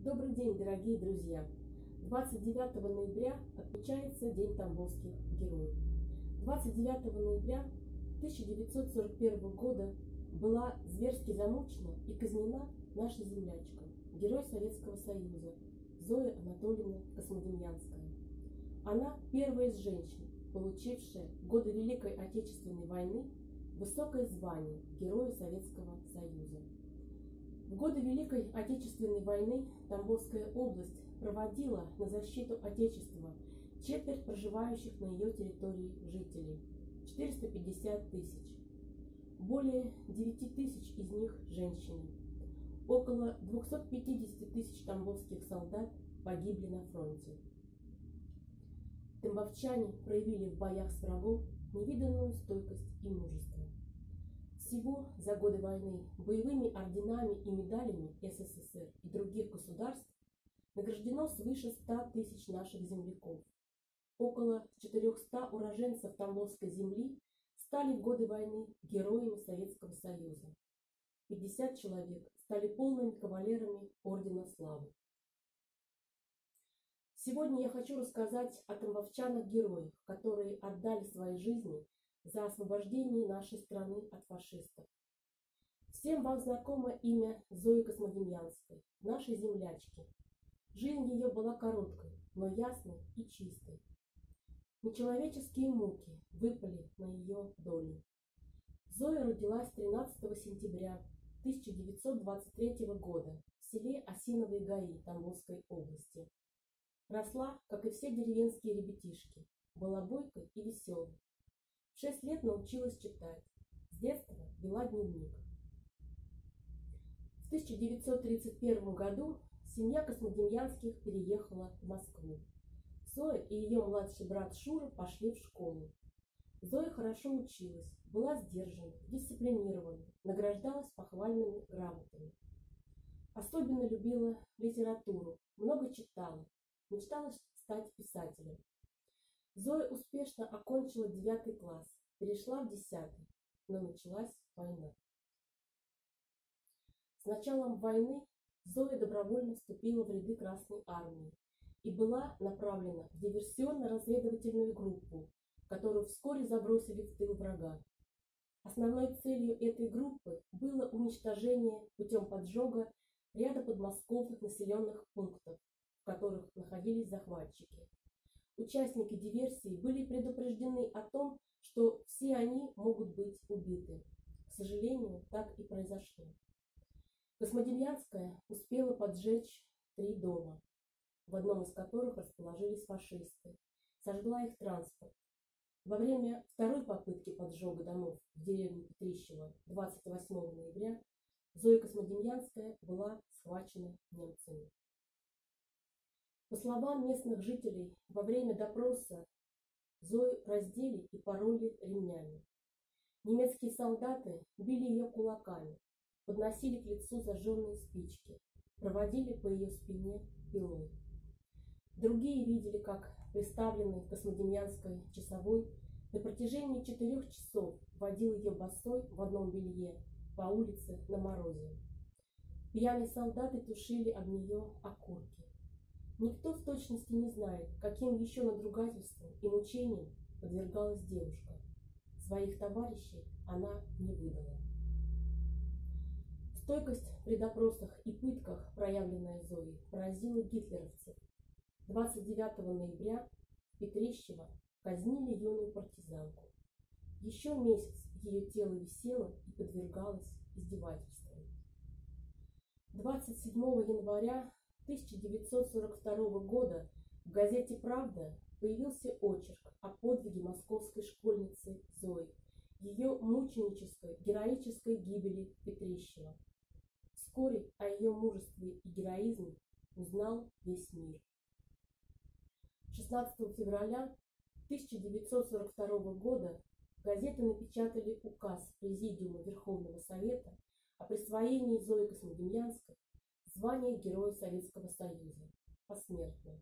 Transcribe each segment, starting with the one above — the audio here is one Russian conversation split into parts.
Добрый день, дорогие друзья! 29 ноября отмечается День Тамбовских героев. 29 ноября 1941 года была зверски замучена и казнена наша землячка, герой Советского Союза Зоя Анатольевна Космодемьянская. Она первая из женщин, получившая в годы Великой Отечественной войны высокое звание Героя Советского Союза. В годы Великой Отечественной войны Тамбовская область проводила на защиту Отечества четверть проживающих на ее территории жителей – 450 тысяч. Более 9 тысяч из них – женщины. Около 250 тысяч тамбовских солдат погибли на фронте. Тамбовчане проявили в боях с врагом невиданную стойкость и мужество. Всего за годы войны боевыми орденами и медалями СССР и других государств награждено свыше 100 тысяч наших земляков. Около 400 уроженцев Тамбовской земли стали в годы войны героями Советского Союза. 50 человек стали полными кавалерами Ордена Славы. Сегодня я хочу рассказать о тамбовчанах-героях, которые отдали свои жизни за освобождение нашей страны от фашистов. Всем вам знакомо имя Зои Космодемьянской, нашей землячки. Жизнь ее была короткой, но ясной и чистой. Нечеловеческие муки выпали на ее долю. Зоя родилась 13 сентября 1923 года в селе Осиновые Гаи Тамбовской области. Росла, как и все деревенские ребятишки, была бойкой и веселой. В 6 лет научилась читать. С детства вела дневник. В 1931 году семья Космодемьянских переехала в Москву. Зоя и ее младший брат Шура пошли в школу. Зоя хорошо училась, была сдержана, дисциплинирована, награждалась похвальными грамотами. Особенно любила литературу, много читала, мечтала стать писателем. Зоя успешно окончила 9 класс, перешла в 10, но началась война. С началом войны Зоя добровольно вступила в ряды Красной армии и была направлена в диверсионно-разведывательную группу, которую вскоре забросили в тыл врага. Основной целью этой группы было уничтожение путем поджога ряда подмосковных населенных пунктов, в которых находились захватчики. Участники диверсии были предупреждены о том, что все они могут быть убиты. К сожалению, так и произошло. Космодемьянская успела поджечь 3 дома, в одном из которых расположились фашисты, сожгла их транспорт. Во время второй попытки поджога домов в деревне Петрищево 28 ноября Зоя Космодемьянская была схвачена немцами. По словам местных жителей, во время допроса Зою раздели и пороли ремнями. Немецкие солдаты били ее кулаками, подносили к лицу зажженные спички, проводили по ее спине пилой. Другие видели, как приставленный Космодемьянской часовой на протяжении 4 часов водил ее босой в одном белье по улице на морозе. Пьяные солдаты тушили об нее окурки. Никто в точности не знает, каким еще надругательством и мучениям подвергалась девушка. Своих товарищей она не выдала. Стойкость при допросах и пытках, проявленная Зоей, поразила гитлеровцев. 29 ноября в Петрищево казнили юную партизанку. Еще месяц ее тело висело и подвергалось издевательствам. 27 января 1942 года в газете «Правда» появился очерк о подвиге московской школьницы Зои, ее мученической, героической гибели Петрищева. Вскоре о ее мужестве и героизме узнал весь мир. 16 февраля 1942 года газеты напечатали указ Президиума Верховного Совета о присвоении Зои Космодемьянской звание Героя Советского Союза посмертно.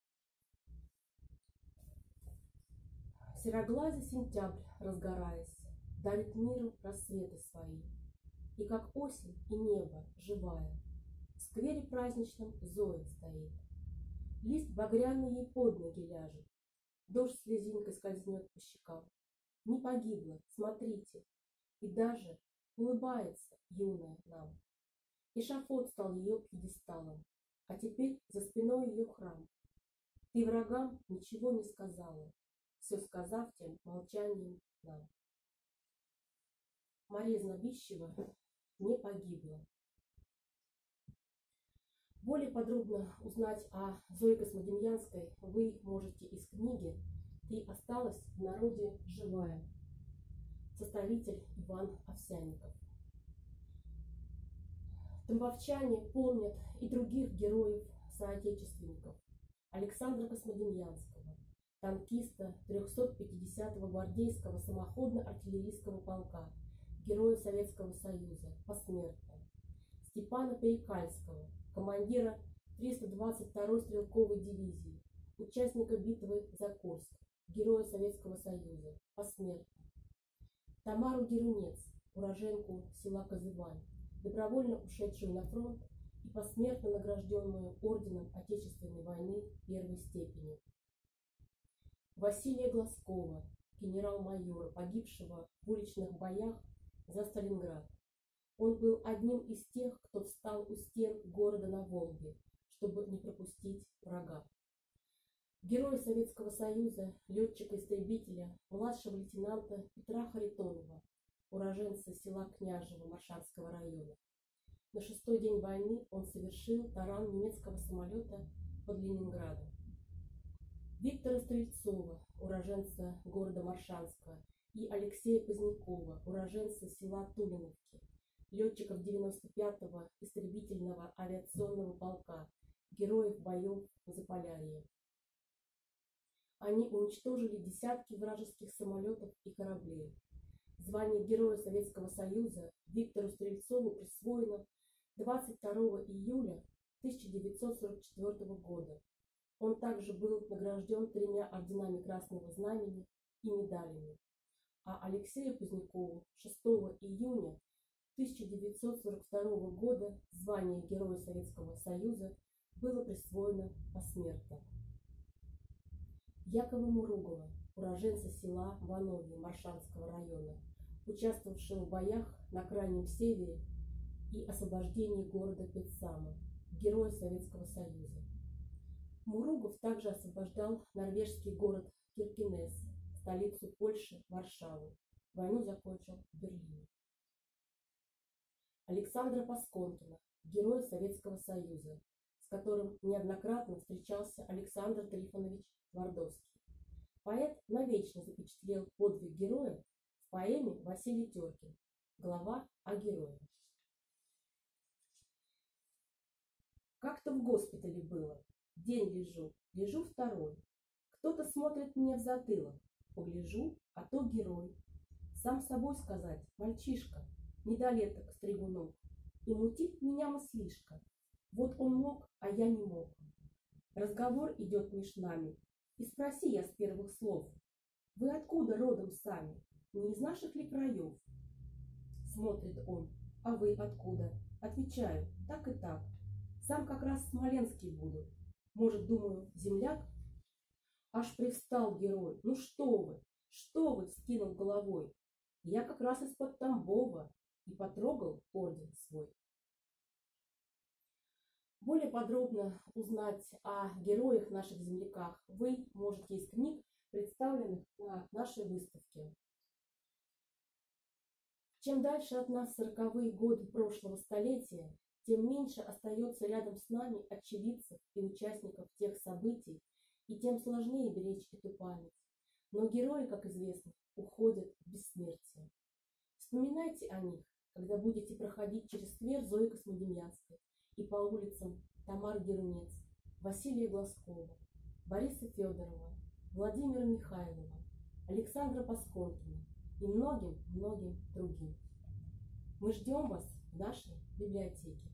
Сероглазый сентябрь, разгораясь, дарит миру рассветы свои, и как осень и небо живая, В сквере праздничном Зоя стоит. Лист багряный ей под ноги ляжет. Дождь слезинкой скользнет по щекам. Не погибла, смотрите, и даже улыбается юная нам. Эшафот стал ее пьедесталом, а теперь за спиной ее храм. Ты врагам ничего не сказала, все сказав тем молчанием нам. Мария Знобищева не погибла. Более подробно узнать о Зое Космодемьянской вы можете из книги «Ты осталась в народе живая». Составитель Иван Овсянников. Тамбовчане помнят и других героев-соотечественников. Александра Космодемьянского, танкиста 350-го гвардейского самоходно-артиллерийского полка, героя Советского Союза, посмертно. Степана Перекальского, командира 322-й стрелковой дивизии, участника битвы за Курск, героя Советского Союза, посмертно. Тамару Герунец, уроженку села Козывань, добровольно ушедшую на фронт и посмертно награжденную орденом Отечественной войны первой степени. Василия Глазкова, генерал-майора, погибшего в уличных боях за Сталинград. Он был одним из тех, кто встал у стен города на Волге, чтобы не пропустить врага. Героя Советского Союза, летчика-истребителя, младшего лейтенанта Петра Харитонова, уроженца села Княжево Маршанского района. На 6-й день войны он совершил таран немецкого самолета под Ленинградом. Виктора Стрельцова, уроженца города Маршанска, и Алексея Позднякова, уроженца села Тулиновки, летчиков 95-го истребительного авиационного полка, героев боев в Заполярье. Они уничтожили десятки вражеских самолетов и кораблей. Звание Героя Советского Союза Виктору Стрельцову присвоено 22 июля 1944 года. Он также был награжден 3 орденами Красного Знамени и медалями. А Алексею Позднякову 6 июня 1942 года звание Героя Советского Союза было присвоено посмертно. Якова Муругова, уроженца села Вановье Маршанского района, участвовавшего в боях на Крайнем Севере и освобождении города Петсама, герой Советского Союза. Муругов также освобождал норвежский город Киркинесс, столицу Польши, Варшаву. Войну закончил в Берлине. Александра Пасконкина, герой Советского Союза, с которым неоднократно встречался Александр Трифонович Твардовский. Поэт навечно запечатлел подвиг героя в поэме Василий Теркин «Глава о герое». Как-то в госпитале было. День лежу второй. Кто-то смотрит мне в затылок. Погляжу, а то герой. Сам собой сказать, мальчишка, недолеток стригунок. И мутит меня мыслишка. Вот он мог, а я не мог. Разговор идет меж нами. И спроси я с первых слов: вы откуда родом сами? Не из наших ли краев? Смотрит он: а вы откуда? Отвечаю: так и так. Сам как раз смоленский буду. Может, думаю, земляк? Аж привстал герой. Ну что вы, вскинул головой. Я как раз из-под Тамбова и потрогал орден свой. Более подробно узнать о героях наших земляках вы можете из книг, представленных на нашей выставке. Чем дальше от нас 40-е годы прошлого столетия, тем меньше остается рядом с нами очевидцев и участников тех событий, и тем сложнее беречь эту память. Но герои, как известно, уходят в бессмертие. Вспоминайте о них, когда будете проходить через сквер Зои Космодемьянской и по улицам Тамары Герунец, Василия Глазкова, Бориса Федорова, Владимира Михайлова, Александра Пасконкина и многим другим. Мы ждем вас в нашей библиотеке.